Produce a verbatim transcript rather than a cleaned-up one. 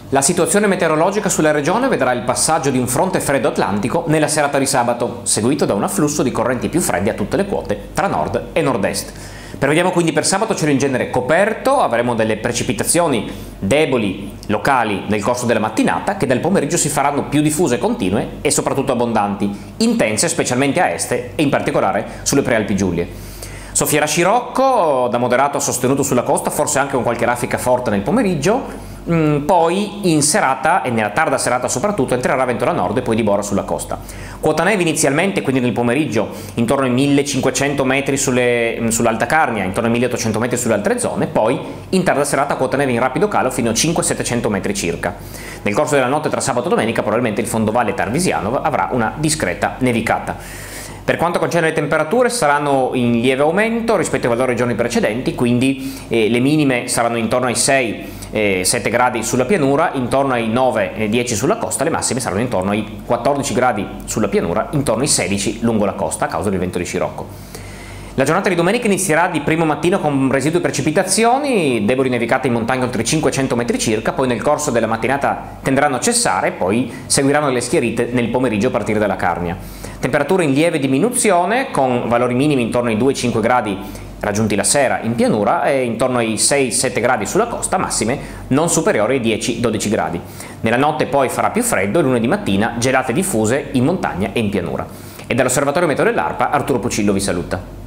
La situazione meteorologica sulla regione vedrà il passaggio di un fronte freddo atlantico nella serata di sabato, seguito da un afflusso di correnti più fredde a tutte le quote tra nord e nord-est. Prevediamo quindi per sabato cielo in genere coperto, avremo delle precipitazioni deboli locali nel corso della mattinata che dal pomeriggio si faranno più diffuse, continue e soprattutto abbondanti, intense specialmente a est e in particolare sulle prealpi Giulie. Soffierà scirocco, da moderato a sostenuto sulla costa, forse anche con qualche raffica forte nel pomeriggio. Mm, poi in serata e nella tarda serata soprattutto entrerà vento da nord e poi divora sulla costa. Quota neve inizialmente, quindi nel pomeriggio, intorno ai millecinquecento metri sulle, sull'Alta Carnia, intorno ai milleottocento metri sulle altre zone, poi in tarda serata quota neve in rapido calo fino a cinquecento settecento metri circa. Nel corso della notte tra sabato e domenica probabilmente il fondovalle tarvisiano avrà una discreta nevicata. Per quanto concerne le temperature, saranno in lieve aumento rispetto ai valori dei giorni precedenti, quindi eh, le minime saranno intorno ai sei sette gradi sulla pianura, intorno ai nove dieci sulla costa, le massime saranno intorno ai quattordici gradi sulla pianura, intorno ai sedici lungo la costa a causa del vento di scirocco. La giornata di domenica inizierà di primo mattino con residui precipitazioni, deboli nevicate in montagna oltre i cinquecento metri circa, poi nel corso della mattinata tenderanno a cessare, poi seguiranno le schiarite nel pomeriggio a partire dalla Carnia. Temperature in lieve diminuzione, con valori minimi intorno ai due cinque gradi raggiunti la sera in pianura e intorno ai sei sette gradi sulla costa, massime non superiori ai dieci dodici gradi. Nella notte poi farà più freddo e lunedì mattina gelate diffuse in montagna e in pianura. E dall'Osservatorio Meteo dell'ARPA Arturo Pucillo vi saluta.